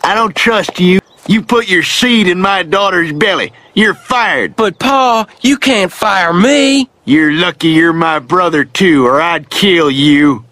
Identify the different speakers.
Speaker 1: I don't trust you. You put your seed in my daughter's belly. You're fired.
Speaker 2: But, Pa, you can't fire me.
Speaker 1: You're lucky you're my brother, too, or I'd kill you.